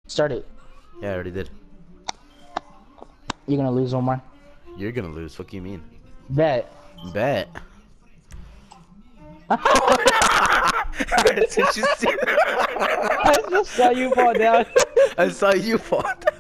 Start it. Yeah, I already did. You're gonna lose, Omar. You're gonna lose. What do you mean? Bet. Bet. I just saw you fall down. I saw you fall down.